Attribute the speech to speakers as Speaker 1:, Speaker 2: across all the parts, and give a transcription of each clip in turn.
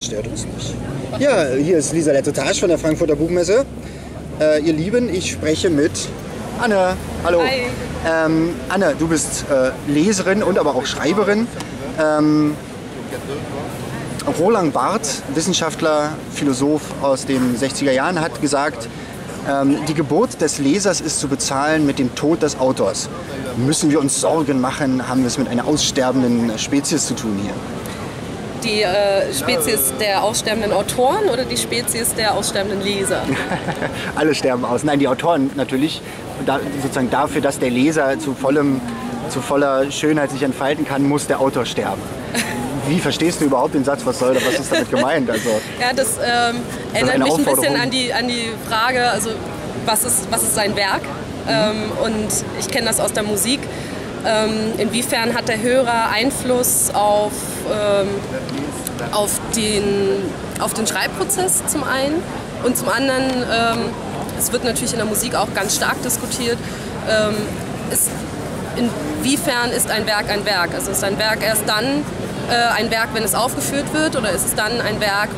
Speaker 1: Stört uns nicht. Ja, hier ist Lisa Lettotage von der Frankfurter Buchmesse. Ihr Lieben, ich spreche mit Anne. Hallo.
Speaker 2: Hi.
Speaker 1: Anne, du bist Leserin und aber auch Schreiberin. Roland Barthes, Wissenschaftler, Philosoph aus den 60er Jahren, hat gesagt, die Geburt des Lesers ist zu bezahlen mit dem Tod des Autors. Müssen wir uns Sorgen machen, haben wir es mit einer aussterbenden Spezies zu tun hier?
Speaker 2: Die Spezies der aussterbenden Autoren oder die Spezies der aussterbenden Leser?
Speaker 1: Alle sterben aus. Nein, die Autoren natürlich. Sozusagen dafür, dass der Leser zu voller Schönheit sich entfalten kann, muss der Autor sterben. Wie verstehst du überhaupt den Satz? Was ist damit gemeint? Also,
Speaker 2: ja, das erinnert mich ein bisschen an die Frage, also was ist sein Werk? Und ich kenne das aus der Musik. Inwiefern hat der Hörer Einfluss auf den Schreibprozess zum einen und zum anderen, es wird natürlich in der Musik auch ganz stark diskutiert, inwiefern ist ein Werk ein Werk? Also ist ein Werk erst dann ein Werk, wenn es aufgeführt wird, oder ist es dann ein Werk,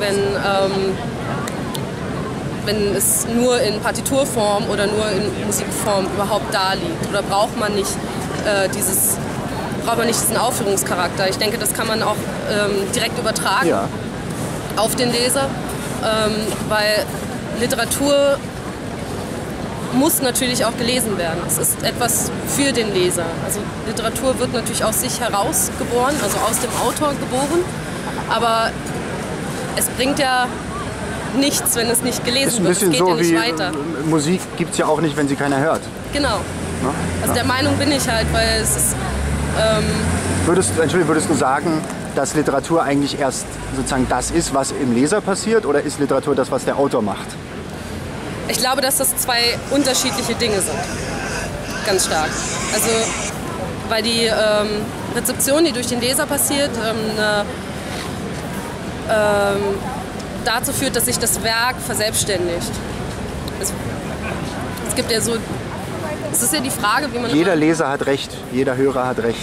Speaker 2: wenn es nur in Partiturform oder nur in Musikform überhaupt da liegt? Oder braucht man nicht diesen Aufführungscharakter? Ich denke, das kann man auch direkt übertragen auf den Leser, weil Literatur muss natürlich auch gelesen werden. Es ist etwas für den Leser. Also Literatur wird natürlich aus sich herausgeboren, also aus dem Autor geboren, aber es bringt ja nichts, wenn es nicht gelesen wird. Es geht ja nicht weiter.
Speaker 1: Musik gibt es ja auch nicht, wenn sie keiner hört.
Speaker 2: Genau. Also der Meinung bin ich halt, weil es ist...
Speaker 1: Würdest du sagen, dass Literatur eigentlich erst sozusagen das ist, was im Leser passiert, oder ist Literatur das, was der Autor macht?
Speaker 2: Ich glaube, dass das zwei unterschiedliche Dinge sind. Ganz stark. Also, weil die Rezeption, die durch den Leser passiert, dazu führt, dass sich das Werk verselbstständigt. Es gibt ja so... Es ist ja die Frage, wie man...
Speaker 1: Jeder Leser hat Recht, jeder Hörer hat Recht.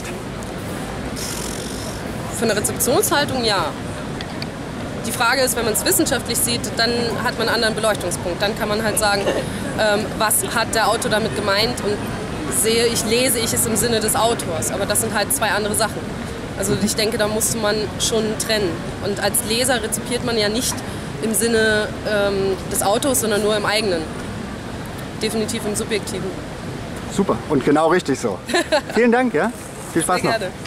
Speaker 2: Von der Rezeptionshaltung ja. Die Frage ist, wenn man es wissenschaftlich sieht, dann hat man einen anderen Beleuchtungspunkt. Dann kann man halt sagen, was hat der Autor damit gemeint und lese ich es im Sinne des Autors. Aber das sind halt zwei andere Sachen. Also ich denke, da muss man schon trennen. Und als Leser rezipiert man ja nicht im Sinne des Autors, sondern nur im eigenen. Definitiv im Subjektiven.
Speaker 1: Super und genau richtig so. Vielen Dank, ja? Viel Spaß noch.
Speaker 2: Sehr gerne.